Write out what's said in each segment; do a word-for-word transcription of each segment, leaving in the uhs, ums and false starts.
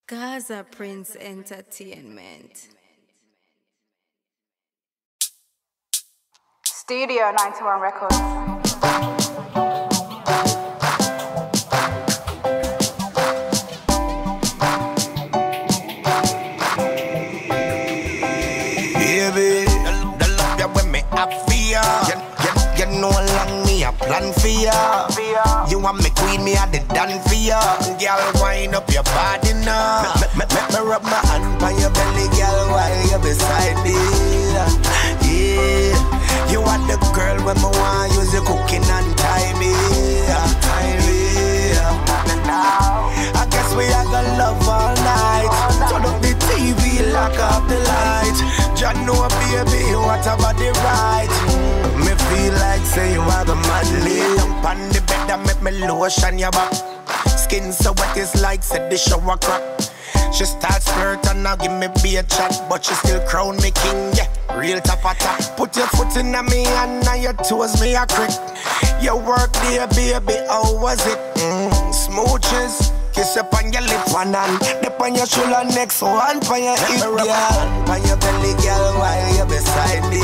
Gaza Prince Entertainment. Studio ninety-one Records. Baby, the love you with me, I fear. You, you, you know long me, I plan for ya. You want me queen, me, I did done for ya. Girl, wind up your body now. Make me, me rub my hand on your belly, girl, while you beside me. Yeah, you are the girl when me want use your cooking and tie me. Tie me. I guess we are gonna love all night. Turn up the T V, lock up the light. Just know, baby, what about the right? Me feel like say you are the man. Lay down on the bed and make me lotion your back. Skin so wet it's like said the shower crack. She starts flirt and now give me be a chat, but she still crown me king, yeah. Real top of top. Put your foot in me and now your toes me a crick. Your work there, baby, how was it? Mm, smooches. Kiss up on your lip, one hand dip on your shoulder, next one on your hip, girl. On your belly, girl, while you beside me.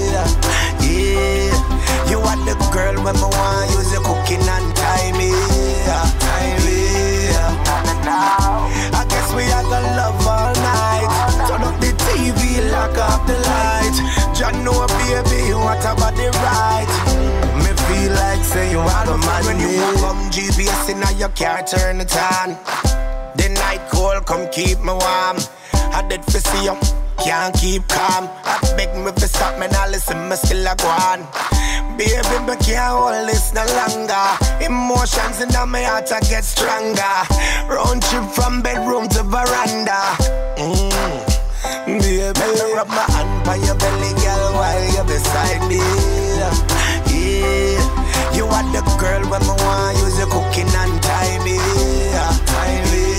Yeah, you are the girl when me want use your cooking and tie me. Tie me. I guess we are gonna love all night. Turn up the T V, lock up the light. Just know, baby, what about the right? Me feel like say you are the man. When you walk come G P S in your car, turn it on. The night cold, come keep me warm. I did for see you, can't keep calm. I beg me to stop me, now listen, me still a go on. Baby, me can't hold this no longer. Emotions in my heart I get stronger. Round trip from bedroom to veranda. Mm. Baby, me rub my hand on your belly, girl, while you beside me. Yeah, you are the girl when me want use your cooking and tie me. Tie me.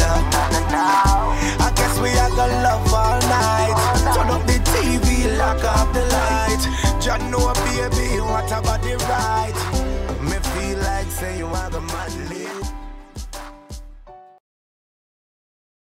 I guess we are gonna love all night. Turn up the T V, lock up the light. Just know, baby, what about the right? Me feel like say you are the man.